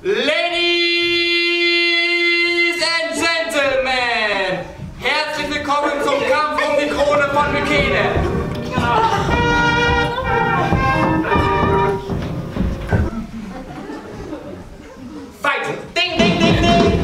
Ladies and Gentlemen, herzlich willkommen zum Kampf um die Krone von Mykene. Fight! Ding, ding, ding, ding!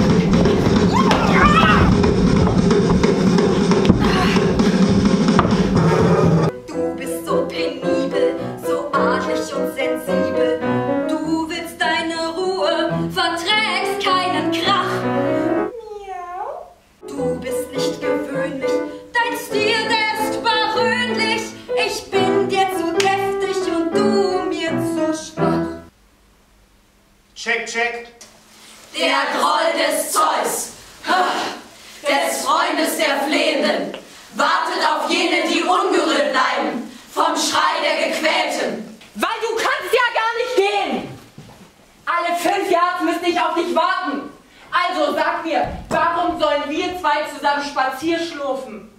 Du bist so penibel, so adlig und sensibel. Du willst deine Ruhe, verträgst keinen Krach. Miau. Du bist nicht gewöhnlich, dein Stil, der ist berühmlich. Ich bin dir zu deftig und du mir zu schwach. Check, check. Der Groll des Zeus, des Freundes der Flehenden, wartet auf jene, die ungerührt bleiben, vom Schrei der Gequälten. Weil du kannst ja gar nicht gehen! Alle 5 Jahre müssen ich auf dich warten. Also sag mir, warum sollen wir zwei zusammen spazierschlurfen?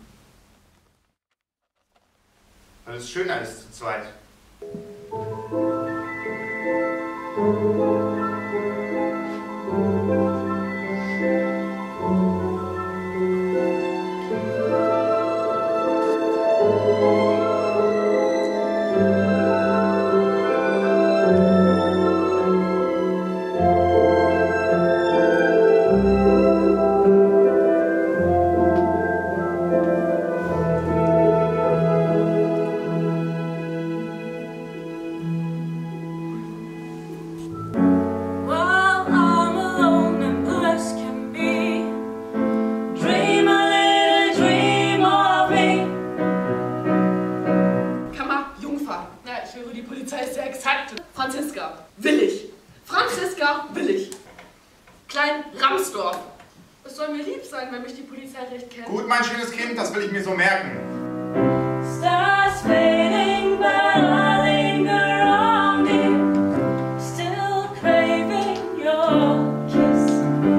Weil es schöner ist zu zweit. Die Polizei ist sehr exakt. Franziska, willig. Franziska, willig. Klein Ramsdorf. Es soll mir lieb sein, wenn mich die Polizei recht kennt. Gut, mein schönes Kind, das will ich mir so merken. Stars fading, but I linger on it, still craving your kiss.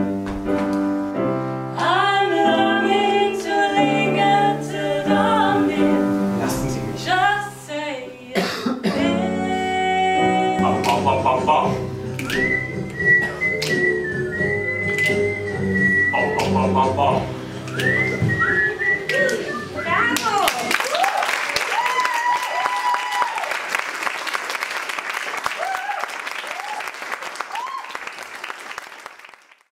I'm longing to linger to dawn it. Lassen Sie mich. Just say it. Bam, bam, bam, bam, bam. Bam, bam, bam, bam, bam.